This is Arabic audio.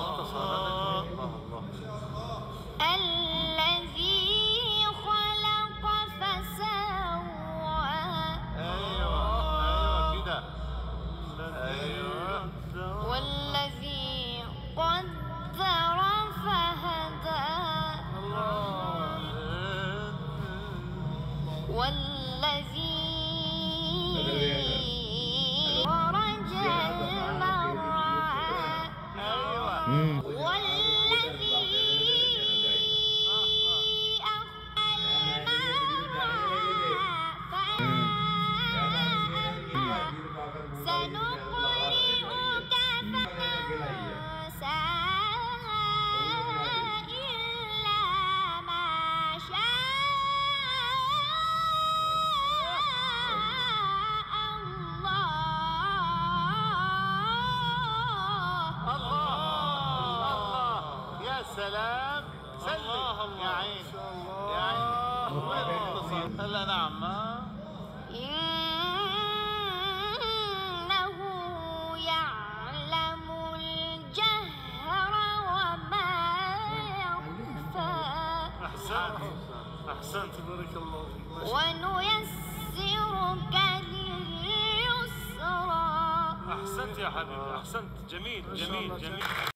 الله الذي خلق فسوى. ايوه كده. ايوه. والذي قدر فهدى. والذي أخرج المرعى. والذي أخرج المرعى سنقرئك فتنسى إلا ما شاء الله. يا سلام. سلم يا عين يا عين. هلا نعم. إنه يعلم الجهر وما يخفى. أحسنت بارك الله فيك. ونيسرك لليسرى. أحسنت يا حبيبي. أحسنت. جميل.